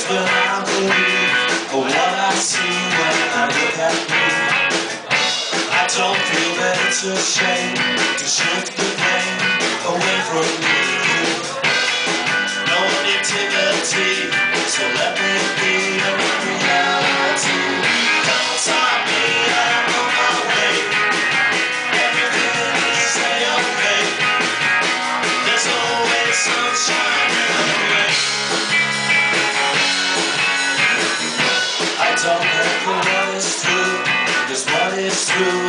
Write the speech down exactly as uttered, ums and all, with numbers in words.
will I believe for what I see when I look at me? I don't feel that it's a shame to shift the blame away from you. No negativity, so let me be a reality. Don't stop me, I'm on my way. Everything is a-okay. There's always sunshine in the rain. I don't know what is true, 'cause what is true